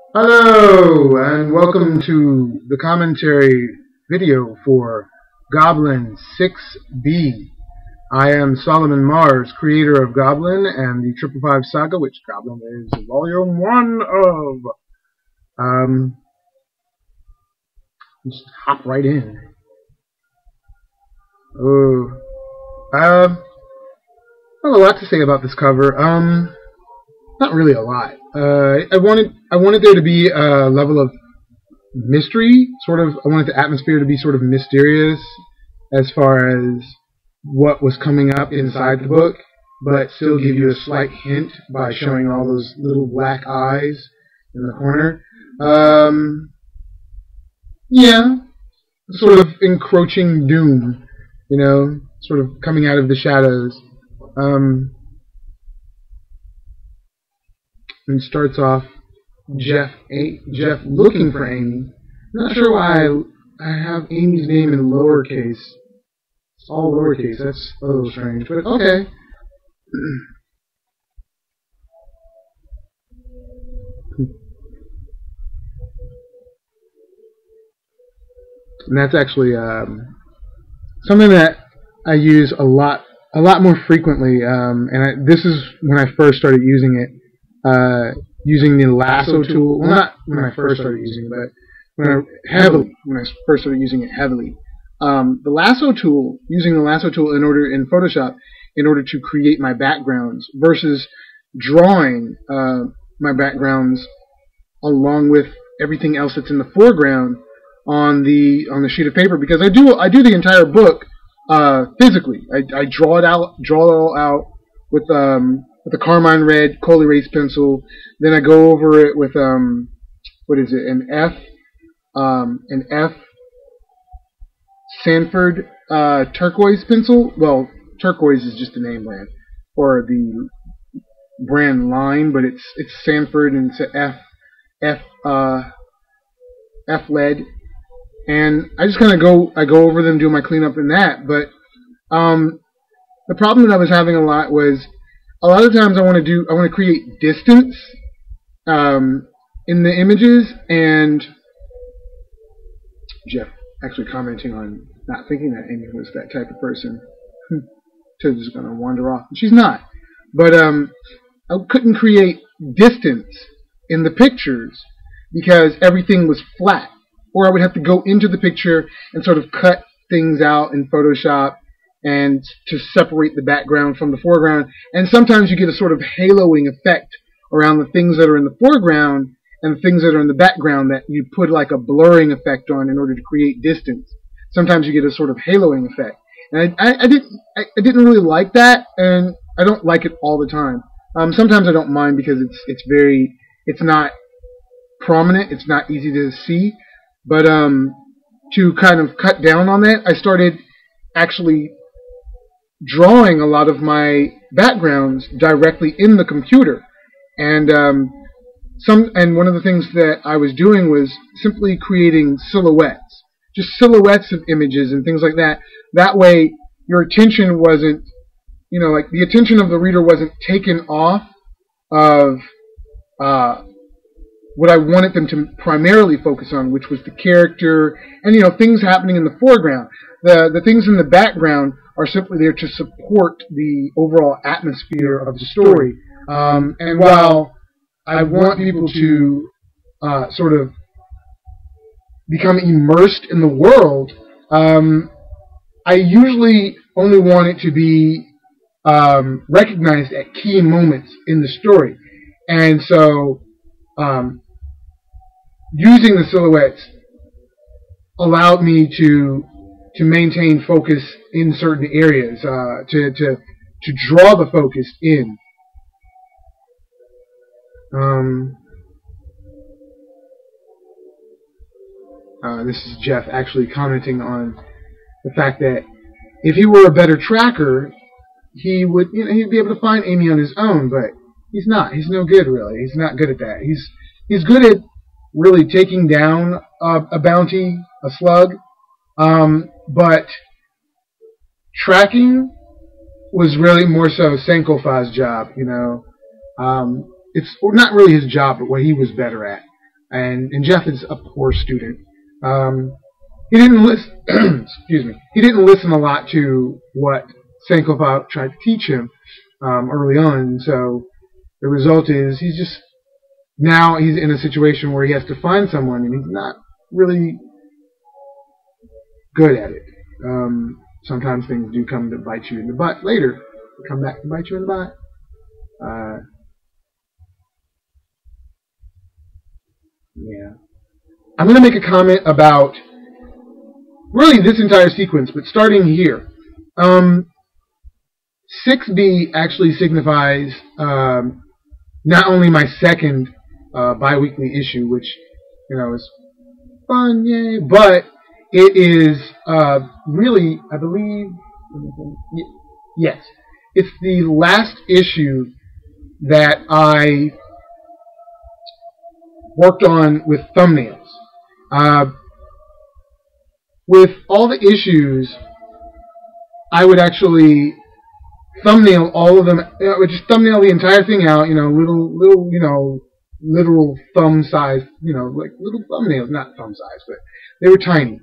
Hello, and welcome to the commentary video for Goblin 6B. I am Solomon Mars, creator of Goblin and the 555 Saga, which Goblin is Volume 1 of. Just hop right in. I have a lot to say about this cover. Not really a lot. I wanted there to be a level of mystery, sort of. I wanted the atmosphere to be sort of mysterious as far as what was coming up inside the book, but still give you a slight hint by showing all those little black eyes in the corner. Yeah, sort of encroaching doom, sort of coming out of the shadows. And starts off Jeff looking for Amy. Not sure why I have Amy's name in lowercase. It's all lowercase. That's a little strange, but okay. And that's actually something that I use a lot more frequently. This is when I first started using it. Using the lasso tool. Well, not when I first started using it, but when I first started using it heavily. The lasso tool, using the lasso tool in Photoshop in order to create my backgrounds versus drawing my backgrounds along with everything else that's in the foreground on the sheet of paper, because I do the entire book physically. I draw it all out with the carmine red coal erase pencil. Then I go over it with an F Sanford turquoise pencil. Well, turquoise is just the name brand or the brand line, but it's Sanford and it's a F lead. And I just kind of go over them, do my cleanup in that. But the problem that I was having a lot was, a lot of times I want to create distance in the images, and Jeff actually commenting on not thinking that Amy was that type of person. So just gonna wander off. She's not. But I couldn't create distance in the pictures because everything was flat. Or I would have to go into the picture and sort of cut things out in Photoshop and to separate the background from the foreground. And sometimes you get a sort of haloing effect around the things that are in the foreground and the things that are in the background that you put like a blurring effect on in order to create distance. Sometimes you get a sort of haloing effect. And I didn't really like that, and I don't like it all the time. Sometimes I don't mind because it's not prominent, it's not easy to see. But to kind of cut down on that, I started actually drawing a lot of my backgrounds directly in the computer, and one of the things that I was doing was simply creating silhouettes, just silhouettes of images and things like that. That way, your attention wasn't, like the attention of the reader wasn't taken off of what I wanted them to primarily focus on, which was the character and things happening in the foreground. The things in the background are simply there to support the overall atmosphere of the story. And while I want people to sort of become immersed in the world, I usually only want it to be recognized at key moments in the story. And so using the silhouettes allowed me to maintain focus in certain areas, to draw the focus in. This is Jeff actually commenting on the fact that if he were a better tracker, he'd be able to find Amy on his own, but he's not. He's no good, really. He's not good at that. He's good at really taking down a bounty, a slug, but tracking was really more so Sankofa's job. It's not really his job, but what he was better at. and Jeff is a poor student. He didn't listen. Excuse me. He didn't listen a lot to what Sankofa tried to teach him early on. So the result is now he's in a situation where he has to find someone, and he's not really good at it. Sometimes things do come to bite you in the butt later. They come back to bite you in the butt. Yeah. I'm going to make a comment about really this entire sequence, but starting here. 6B actually signifies not only my second bi-weekly issue, which is fun, yay, but it is really, I believe, yes, it's the last issue that I worked on with thumbnails. With all the issues, I would actually thumbnail all of them. I would just thumbnail the entire thing out. Little, literal thumb size. Like little thumbnails, not thumb size, but they were tiny.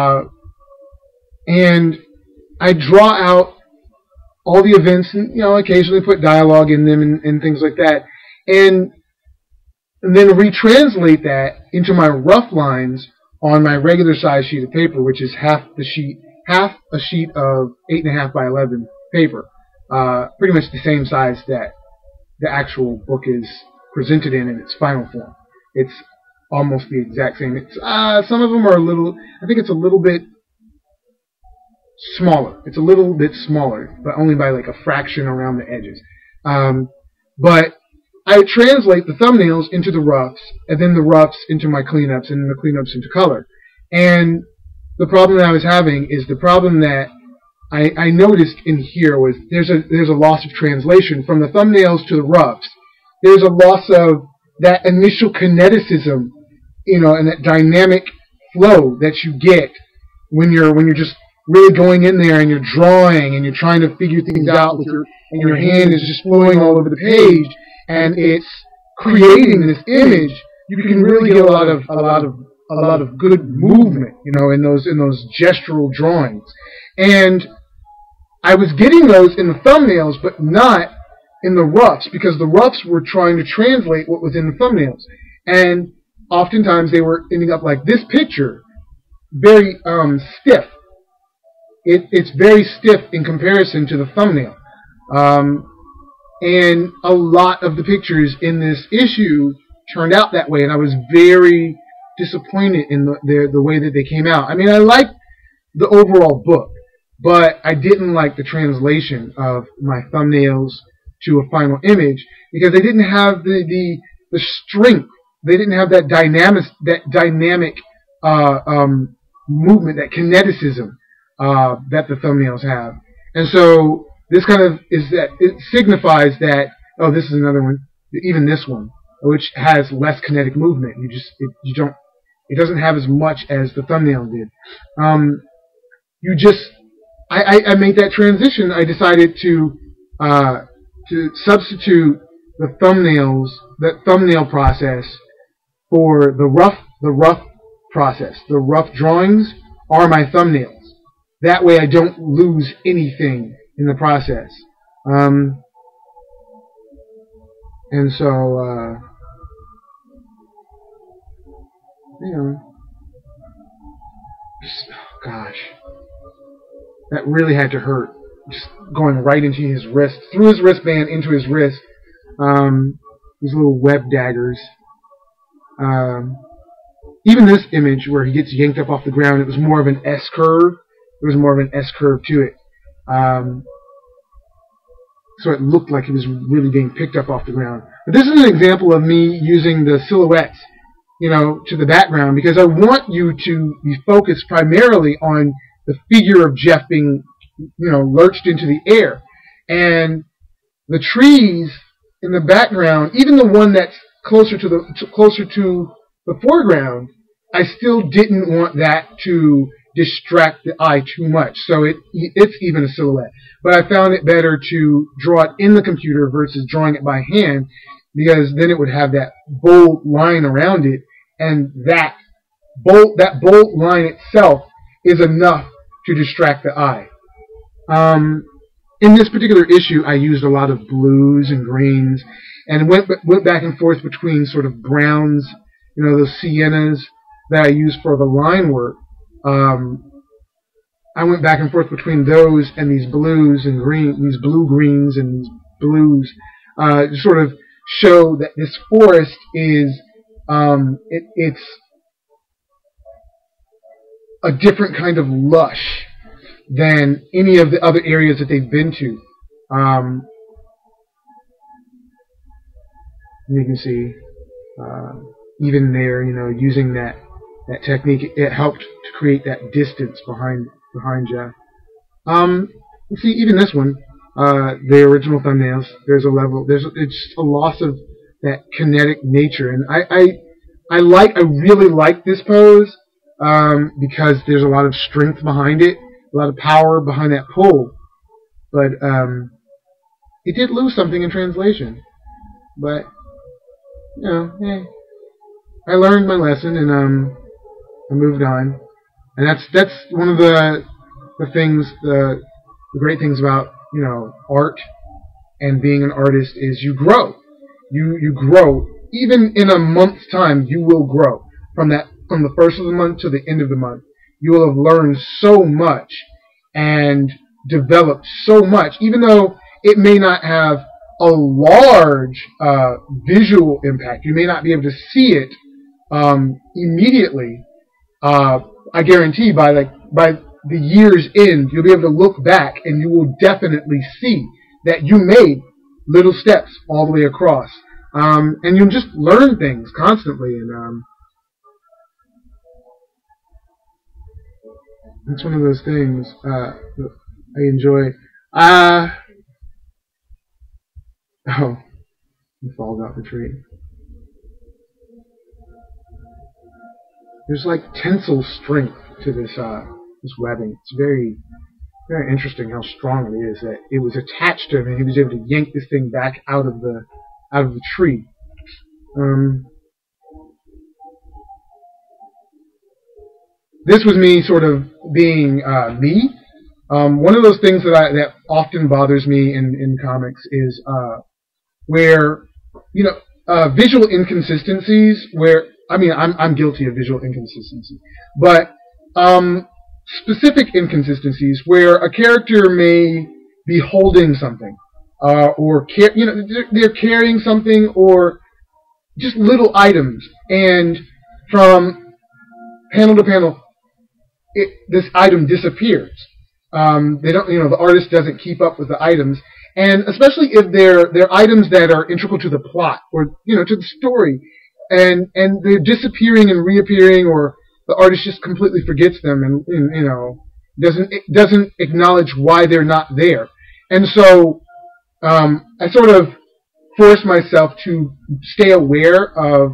And I draw out all the events, and occasionally put dialogue in them and things like that, and then retranslate that into my rough lines on my regular size sheet of paper, which is half a sheet of 8.5 by 11 paper, pretty much the same size that the actual book is presented in its final form. It's almost the exact same. It's some of them are a little. I think it's a little bit smaller. It's a little bit smaller, but only by like a fraction around the edges. But I translate the thumbnails into the roughs, and then the roughs into my cleanups, and then the cleanups into color. And the problem that I was having is the problem that I noticed in here was there's a loss of translation from the thumbnails to the roughs. There's a loss of that initial kineticism, and that dynamic flow that you get when you're just really going in there and you're drawing and you're trying to figure things out and your hand is just flowing all over the page. And it's creating this image. You can really get a lot of good movement, in those gestural drawings. And I was getting those in the thumbnails, but not in the roughs, because the roughs were trying to translate what was in the thumbnails. And oftentimes they were ending up like this picture, very stiff. It's very stiff in comparison to the thumbnail. And a lot of the pictures in this issue turned out that way, and I was very disappointed in the way that they came out. I mean, I liked the overall book, but I didn't like the translation of my thumbnails to a final image, because they didn't have the strength. They didn't have that dynamic movement, that kineticism that the thumbnails have. And so this kind of it signifies that, oh, this is another one, even this one, which has less kinetic movement. It doesn't have as much as the thumbnail did. I made that transition. I decided to substitute the thumbnails, that thumbnail process, for the rough process. The rough drawings are my thumbnails. That way I don't lose anything in the process. And so, gosh, that really had to hurt. Just going right into his wrist, through his wristband into his wrist. These little web daggers. Even this image where he gets yanked up off the ground, it was more of an S curve. There was more of an S curve to it. So it looked like he was really being picked up off the ground. But this is an example of me using the silhouettes, to the background, because I want you to be focused primarily on the figure of Jeff being, lurched into the air. And the trees in the background, even the one that's closer to the foreground, I still didn't want that to distract the eye too much. So it's even a silhouette. But I found it better to draw it in the computer versus drawing it by hand, because then it would have that bold line around it, and that bold line itself is enough to distract the eye. In this particular issue, I used a lot of blues and greens, and went back and forth between sort of browns, those siennas that I use for the line work. I went back and forth between those and these blues and these blue greens and these blues, to sort of show that this forest is it's a different kind of lush than any of the other areas that they've been to. You can see even there, using that technique, it helped to create that distance behind Jeff. You see, even this one, the original thumbnails, there's a level, it's a loss of that kinetic nature, and I really like this pose, because there's a lot of strength behind it, a lot of power behind that pull, but it did lose something in translation. But I learned my lesson, and I moved on, and that's one of the things, the great things about art and being an artist is you grow. You grow. Even in a month's time, you will grow from the first of the month to the end of the month. You will have learned so much and developed so much, even though it may not have a large visual impact. You may not be able to see it immediately. I guarantee by the year's end, you'll be able to look back and you will definitely see that you made little steps all the way across. And you'll just learn things constantly, and it's one of those things I enjoy. Oh, he falls out the tree. There's like tensile strength to this webbing. It's very, very interesting how strong it is. That it was attached to him, and he was able to yank this thing back out of the tree. This was me sort of being me. One of those things that often bothers me in comics is where visual inconsistencies. Where I'm guilty of visual inconsistency, but specific inconsistencies where a character may be holding something, or they're carrying something, or just little items, and from panel to panel, this item disappears. They don't, the artist doesn't keep up with the items, and especially if they're items that are integral to the plot or to the story, and they're disappearing and reappearing, or the artist just completely forgets them and doesn't acknowledge why they're not there. And so I sort of force myself to stay aware of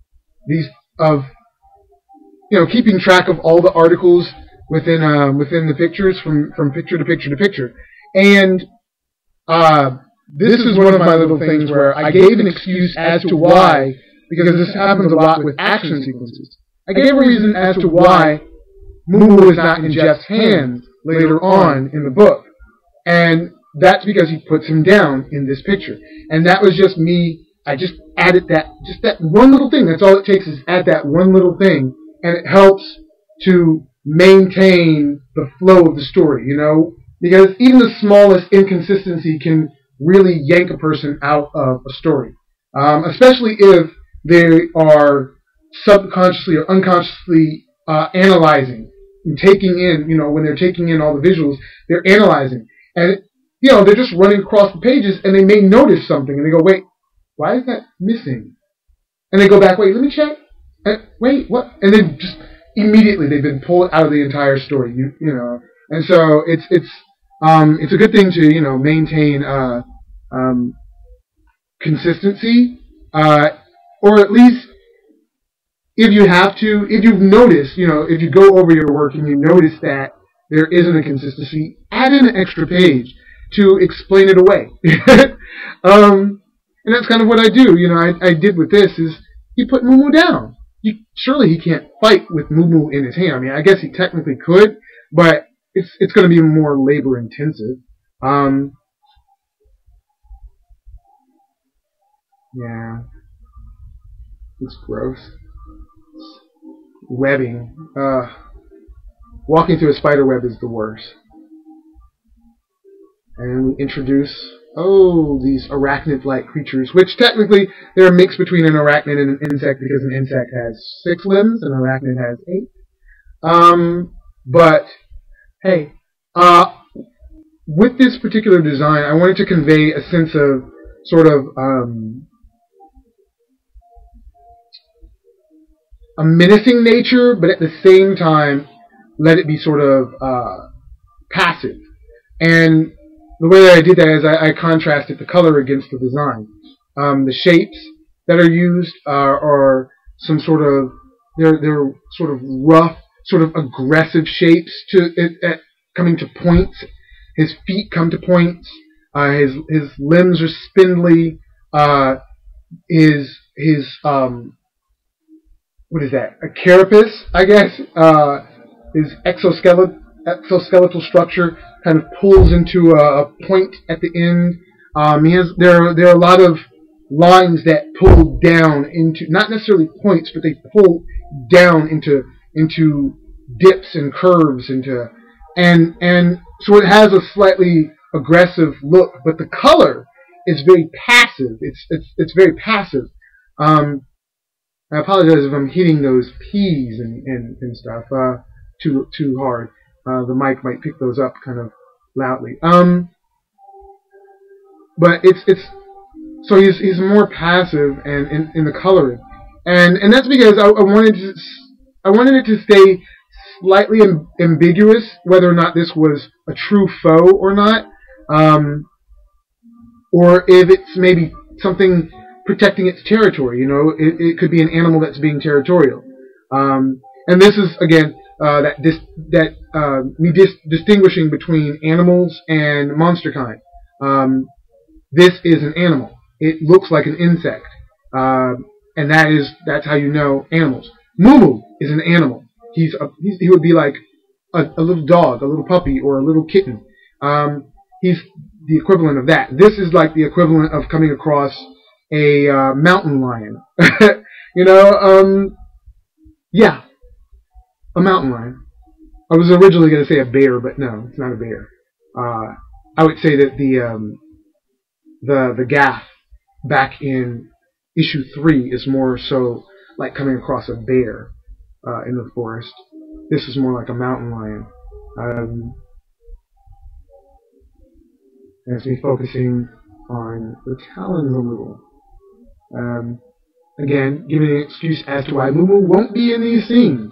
keeping track of all the articles within the pictures from picture to picture to picture. And this is one of my little things where I gave an excuse as to why, because this happens a lot with action sequences. I gave a reason as to why Moo is not in Jeff's hands later on in the book. And that's because he puts him down in this picture. And that was just me. I just added that one little thing. That's all it takes, is add that one little thing. And it helps to maintain the flow of the story, because even the smallest inconsistency can really yank a person out of a story. Especially if they are subconsciously or unconsciously analyzing and taking in, when they're taking in all the visuals, they're analyzing. And, they're just running across the pages, and they may notice something, and they go, wait, why is that missing? And they go back, wait, let me check. Wait, what? And then just immediately they've been pulled out of the entire story, And so it's a good thing to, maintain consistency, or at least if you've noticed, if you go over your work and you notice that there isn't a consistency, add in an extra page to explain it away. And that's kind of what I do. I did with this is he put Moo down. surely he can't fight with Moo Moo in his hand. I mean, I guess he technically could, but it's going to be more labor intensive. Yeah, it's gross. Webbing. Walking through a spider web is the worst. And we introduce, these arachnid-like creatures, which technically they're a mix between an arachnid and an insect, because an insect has 6 limbs and an arachnid has 8. But hey, with this particular design, I wanted to convey a sense of sort of a menacing nature, but at the same time, let it be sort of passive. And the way that I did that is I contrasted the color against the design. The shapes that are used are some sort of, they're sort of rough, sort of aggressive shapes coming to points. His feet come to points. His limbs are spindly. His what is that? A carapace, I guess. His exoskeletal structure kind of pulls into a point at the end. There are a lot of lines that pull down into, not necessarily points, but they pull down into dips and curves and so it has a slightly aggressive look, but the color is very passive. It's very passive. I apologize if I'm hitting those P's and stuff too hard. The mic might pick those up kind of loudly. But so he's more passive and in the coloring, and that's because I wanted it to stay slightly ambiguous whether or not this was a true foe or not, or if it's maybe something protecting its territory. You know, it could be an animal that's being territorial. And this is again distinguishing between animals and monster kind. This is an animal. It looks like an insect, and that's how you know animals. Moo Moo is an animal. He would be like a little dog, a little puppy, or a little kitten. He's the equivalent of that. This is like the equivalent of coming across a mountain lion. You know, yeah, a mountain lion. I was originally going to say a bear, but no, it's not a bear. I would say that the gaff back in issue 3 is more so like coming across a bear in the forest. This is more like a mountain lion. As me focusing on the talons a little. Again, giving an excuse as to why Moo Moo won't be in these scenes.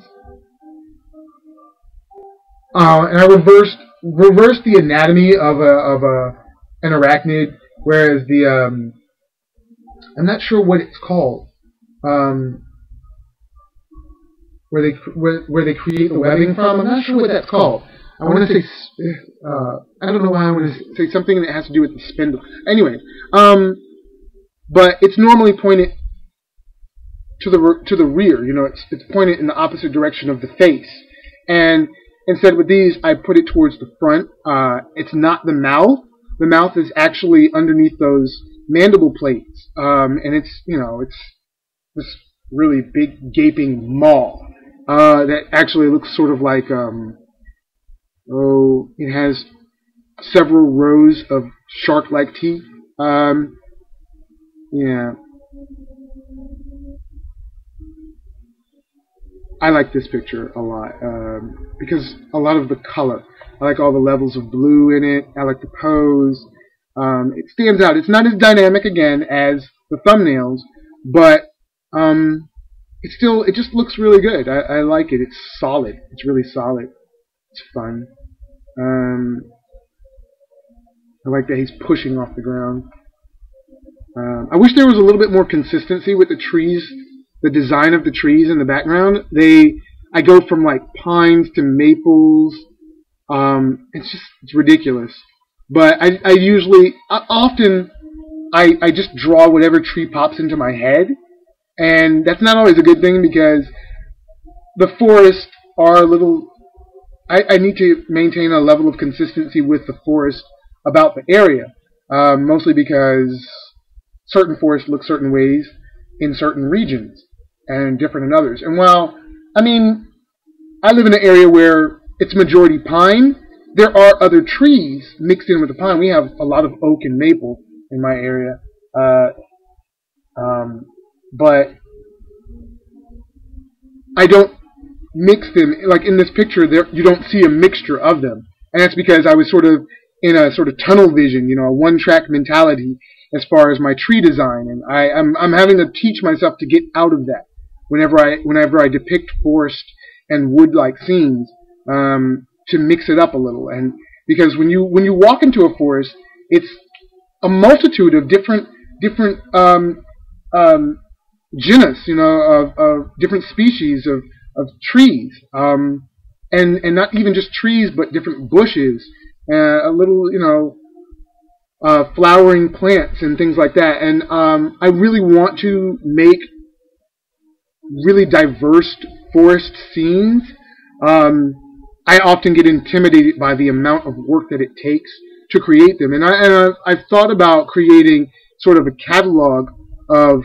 And I reversed the anatomy of an arachnid, whereas I'm not sure what it's called. Where they create the webbing from. I'm not sure what that's called. I want to say I don't know why I want to say something that has to do with the spindle. Anyway, but it's normally pointed to the rear. You know, it's pointed in the opposite direction of the face. And instead with these, I put it towards the front. It's not the mouth. The mouth is actually underneath those mandible plates, and it's this really big gaping maw that actually looks sort of like it has several rows of shark-like teeth. Yeah. I like this picture a lot because a lot of the color. I like all the levels of blue in it. I like the pose. It stands out. It's not as dynamic again as the thumbnails, but it just looks really good. I like it. It's solid. It's really solid. It's fun. I like that he's pushing off the ground. I wish there was a little bit more consistency with the trees, the design of the trees in the background. I go from like pines to maples. It's ridiculous. But I often just draw whatever tree pops into my head, And that's not always a good thing because the forests are a little... I need to maintain a level of consistency with the forest about the area, mostly because certain forests look certain ways in certain regions and different in others. And while, I mean, I live in an area where it's majority pine, there are other trees mixed in with the pine. We have a lot of oak and maple in my area, but I don't mix them. Like in this picture, there you don't see a mixture of them, and that's because I was sort of in a sort of tunnel vision, a one-track mentality as far as my tree design, and I'm having to teach myself to get out of that whenever I depict forest and wood-like scenes, to mix it up a little. And because when you walk into a forest, it's a multitude of different genus, of different species of trees, and not even just trees, but different bushes, a little, flowering plants and things like that. And I really want to make really diverse forest scenes. I often get intimidated by the amount of work that it takes to create them, and I've thought about creating sort of a catalog of,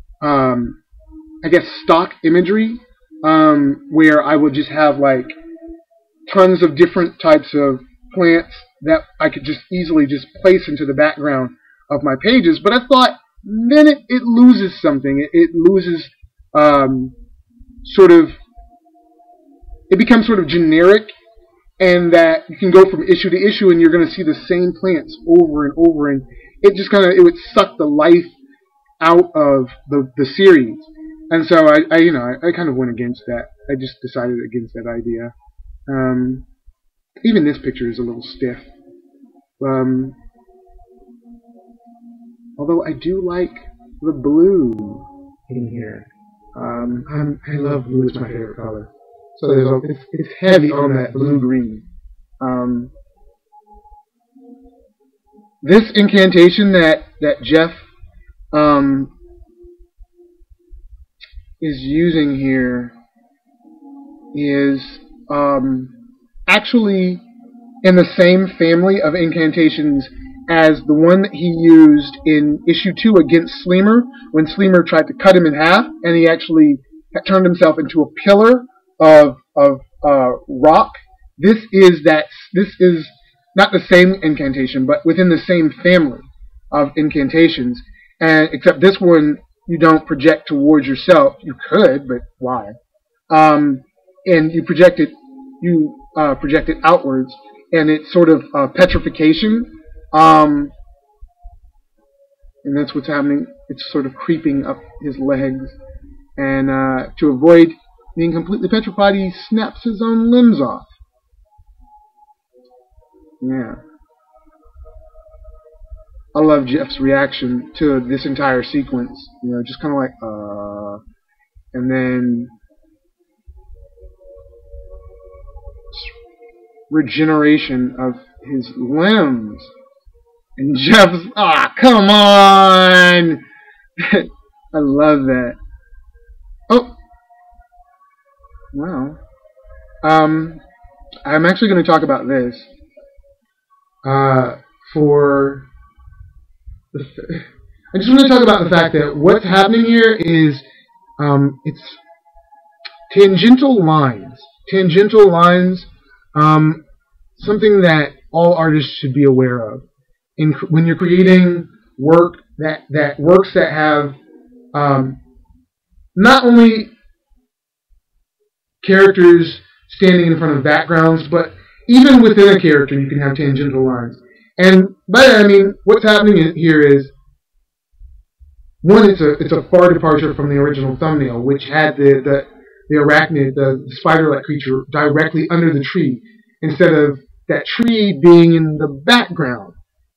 I guess, stock imagery, where I would just have like tons of different types of plants that I could just easily just place into the background of my pages. But I thought then it loses something. It loses it becomes sort of generic, and that you can go from issue to issue and you're going to see the same plants over and over, and it would suck the life out of the series. And so I kind of went against that. I just decided against that idea. Even this picture is a little stiff. Although I do like the blue in here. I love blue. It's my favorite color. So it's heavy on that blue-green. This incantation that Jeff is using here is actually in the same family of incantations as the one that he used in issue 2 against Sleemer, when Sleemer tried to cut him in half, and he actually turned himself into a pillar of rock. This is not the same incantation, but within the same family of incantations. And except this one, you don't project towards yourself. You could, but why? And you project it outwards, and it's sort of petrification. And that's what's happening. It's sort of creeping up his legs, and to avoid being completely petrified, he snaps his own limbs off. Yeah. I love Jeff's reaction to this entire sequence. Just kind of like, and then regeneration of his limbs. And Jeff's, come on! I love that. Oh! Wow. I'm actually going to talk about this. I just want to talk about the fact that what's happening here is it's tangential lines. Tangential lines, something that all artists should be aware of. When you're creating works that have not only characters standing in front of backgrounds, but even within a character you can have tangential lines. And by that I mean, what's happening here is, one, it's a far departure from the original thumbnail, which had the arachnid, the spider-like creature, directly under the tree, instead of that tree being in the background,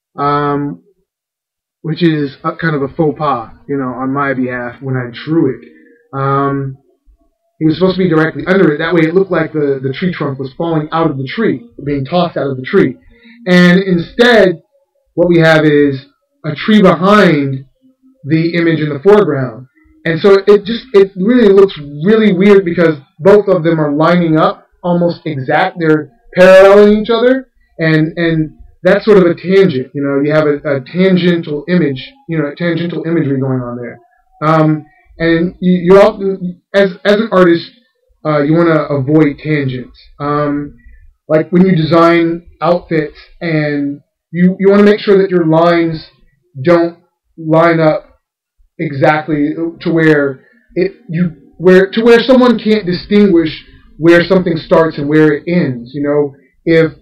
which is kind of a faux pas, on my behalf when I drew it. He was supposed to be directly under it. That way it looked like the tree trunk was falling out of the tree, being tossed out of the tree. And instead, what we have is a tree behind the image in the foreground. And so it really looks really weird because both of them are lining up almost exact. They're paralleling each other, and that's sort of a tangent. You know, you have a tangential image, tangential imagery going on there. And you often, as an artist, you want to avoid tangents. Like when you design outfits, and you want to make sure that your lines don't line up exactly to where someone can't distinguish where something starts and where it ends. You know, if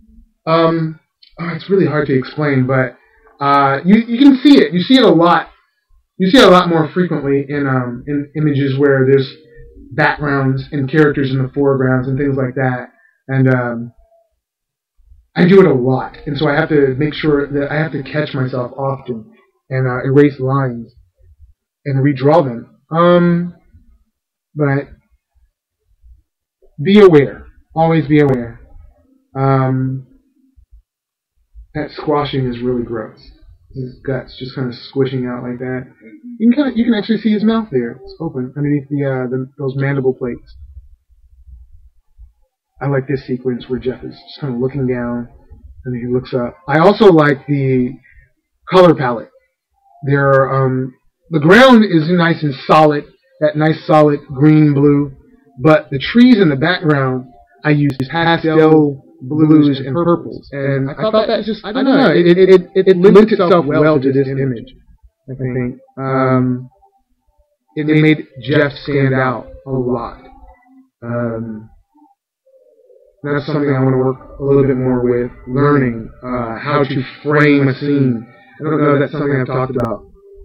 it's really hard to explain, but you can see it. You see it a lot. You see it a lot more frequently in images where there's backgrounds and characters in the foregrounds and things like that. And I do it a lot, and so I have to make sure that I have to catch myself often and erase lines and redraw them. But be aware. Always be aware. That squashing is really gross. His guts just kind of squishing out like that. You can actually see his mouth there. It's open underneath those mandible plates. I like this sequence where Jeff is just kind of looking down and then he looks up. I also like the color palette. The ground is nice and solid, that nice solid green blue, but the trees in the background I use pastel blues and purples, and I thought that just, I don't know, it lent itself well to this image. I think it made Jeff stand out a lot. That's something I want to work a little bit more with, learning how to frame a scene. I don't know if that's something I've talked about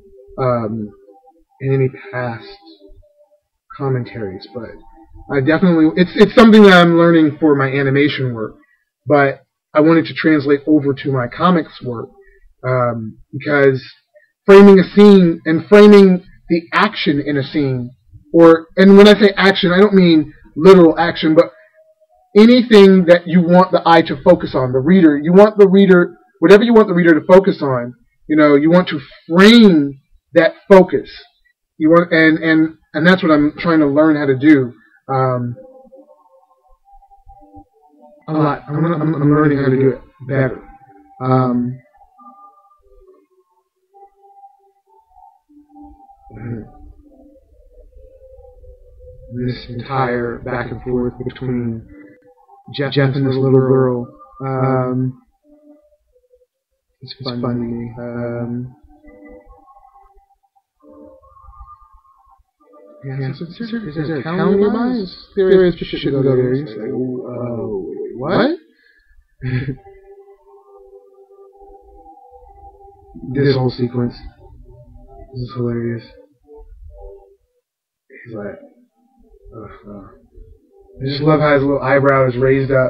in any past commentaries, but I definitely, it's something that I'm learning for my animation work, but I wanted to translate over to my comics work, because framing a scene and framing the action in a scene, and when I say action, I don't mean literal action, but anything that you want the eye to focus on, the reader, whatever you want the reader to focus on, you want to frame that focus. You want, and that's what I'm trying to learn how to do. A lot. I'm learning how to do it better. This entire back and forth between Jeff and this little girl, it's fun to me. Is there a town nearby? There is. Should go there. You say, what? This whole sequence. This is hilarious. He's like, I just love how his little eyebrow is raised up.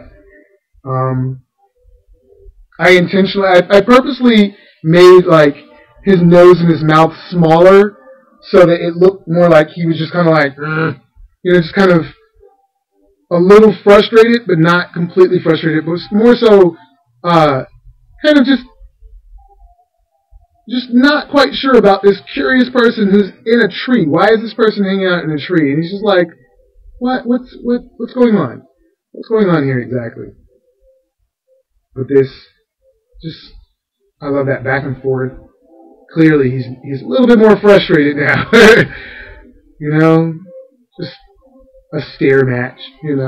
I purposely made like his nose and his mouth smaller so that it looked more like he was just kind of like, just kind of a little frustrated, but not completely frustrated, but more so kind of just not quite sure about this curious person who's in a tree. Why is this person hanging out in a tree? And he's just like, what's going on? What's going on here exactly? But I love that back and forth. Clearly, he's a little bit more frustrated now. Just a stare match,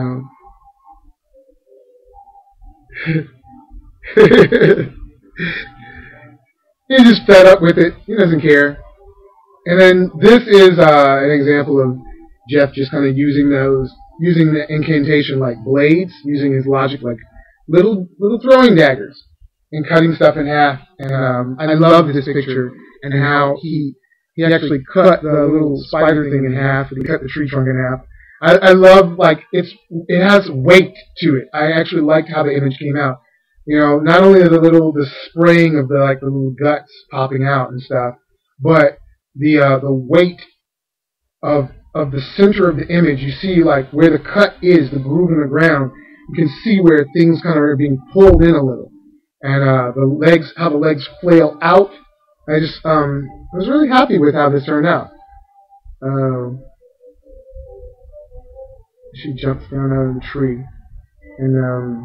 He's just fed up with it. He doesn't care. And then this is an example of Jeff just kind of using the incantation like blades, using his logic like little throwing daggers and cutting stuff in half. And I love this picture and how he actually cut the little spider thing in half and cut the tree trunk in half. I love, like, it has weight to it. I actually liked how the image came out. Not only the spraying of the little guts popping out and stuff, but the weight of the center of the image. You see like where the cut is, the groove in the ground. You can see where things kind of are being pulled in a little, and how the legs flail out. I was really happy with how this turned out. She jumps down out of the tree, and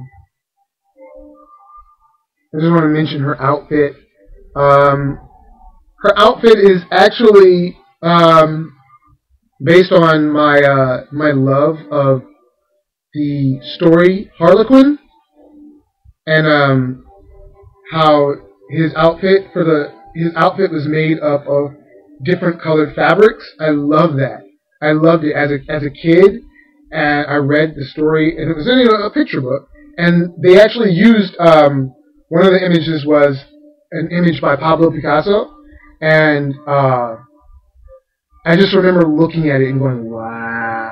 I just want to mention her outfit. Her outfit is actually based on my love of the story Harlequin, and how his outfit was made up of different colored fabrics. I love that. I loved it as a kid, and I read the story, and it was in a picture book, and they actually used one of the images was an image by Pablo Picasso, and I just remember looking at it and going, wow.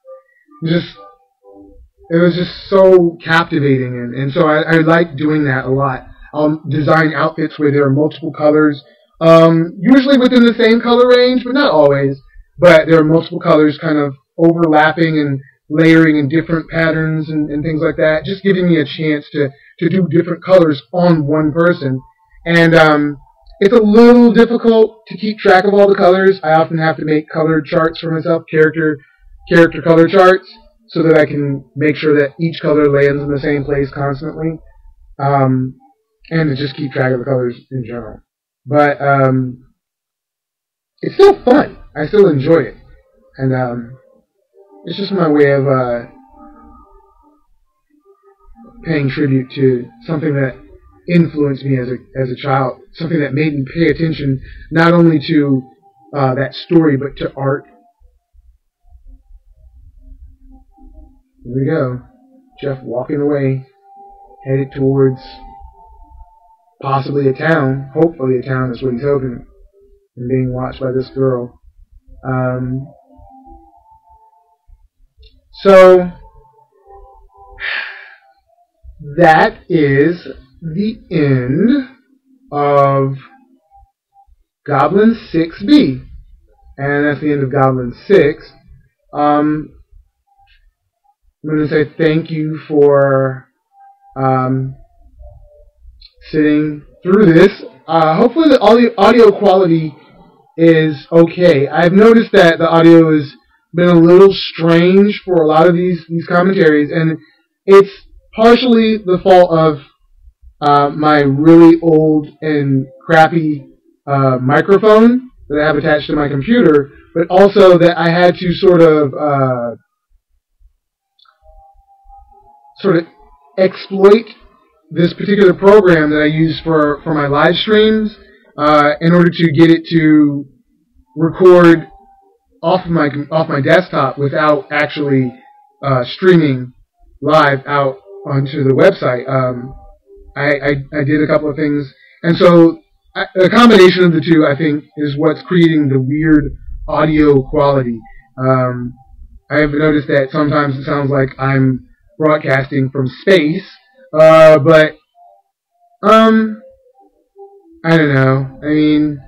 It was just so captivating, and so I like doing that a lot. I'll design outfits where there are multiple colors, usually within the same color range, but not always. But there are multiple colors kind of overlapping and layering in different patterns and things like that, just giving me a chance to do different colors on one person. And it's a little difficult to keep track of all the colors. I often have to make color charts for myself, character color charts, so that I can make sure that each color lands in the same place constantly, and to just keep track of the colors in general. But it's still fun. I still enjoy it, and it's just my way of paying tribute to something that influenced me as a child, something that made me pay attention not only to that story but to art. Here we go. Jeff walking away, headed towards possibly a town, hopefully a town is what he's hoping, and being watched by this girl. So that is the end of Goblin 6B, and that's the end of Goblin 6. I'm going to say thank you for sitting through this. Hopefully the audio quality is okay. I've noticed that the audio has been a little strange for a lot of these commentaries, and it's partially the fault of my really old and crappy microphone that I have attached to my computer, but also that I had to sort of exploit this particular program that I use for my live streams in order to get it to record off my desktop without actually streaming live out onto the website. I did a couple of things, and so a combination of the two, I think, is what's creating the weird audio quality. I have noticed that sometimes it sounds like I'm broadcasting from space, but I don't know. I mean,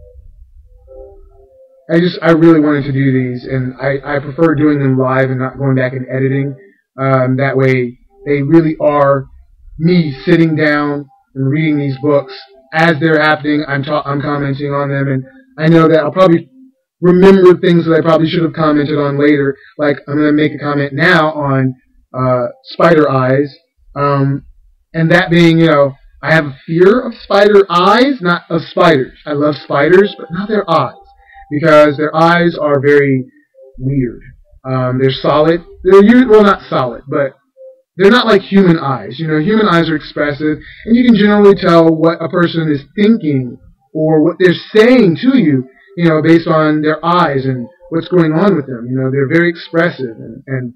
I really wanted to do these, and I prefer doing them live and not going back and editing. That way, they really are me sitting down and reading these books as they're happening. I'm commenting on them, and I know that I'll probably remember things that I probably should have commented on later. Like, I'm going to make a comment now on spider eyes, and that being, I have a fear of spider eyes, not of spiders. I love spiders, but not their eyes, because their eyes are very weird. They're solid. Well, not solid, but they're not like human eyes. Human eyes are expressive, and you can generally tell what a person is thinking or what they're saying to you, based on their eyes and what's going on with them. They're very expressive, and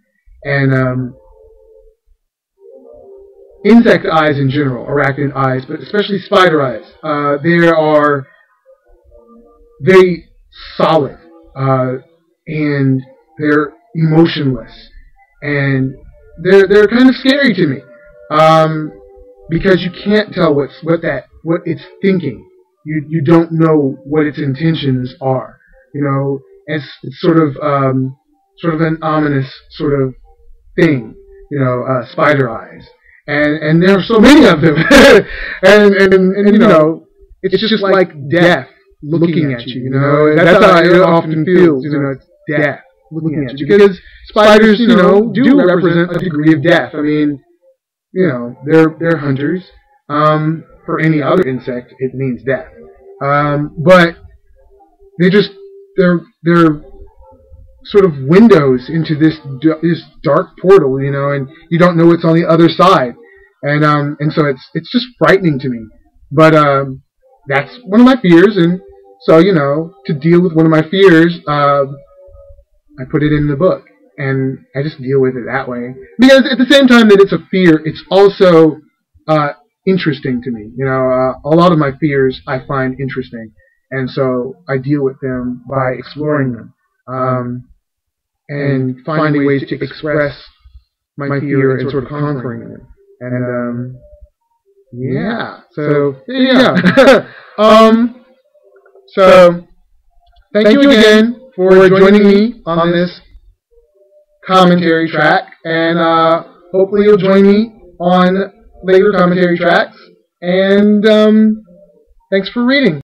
insect eyes in general, arachnid eyes, but especially spider eyes, they are very solid, and they're emotionless, and they're kind of scary to me, because you can't tell what it's thinking. You don't know what its intentions are. It's sort of an ominous sort of thing. Spider eyes, and there are so many of them, and it's just like death. looking at you. You know, that's how it often feels. You know, it's death looking at you, because spiders, you know, do represent a degree of death. I mean, you know, they're hunters. For any other insect, it means death. But they're sort of windows into this dark portal, you know, and you don't know what's on the other side, and so it's just frightening to me. But that's one of my fears, and so, you know, to deal with one of my fears, I put it in the book, and I just deal with it that way. Because at the same time that it's a fear, it's also interesting to me. You know, a lot of my fears I find interesting, and so I deal with them by exploring them, and finding ways to express my fear and sort of conquering it. And yeah, so yeah. So thank you again for joining me on this commentary track, and hopefully you'll join me on later commentary tracks, and thanks for reading.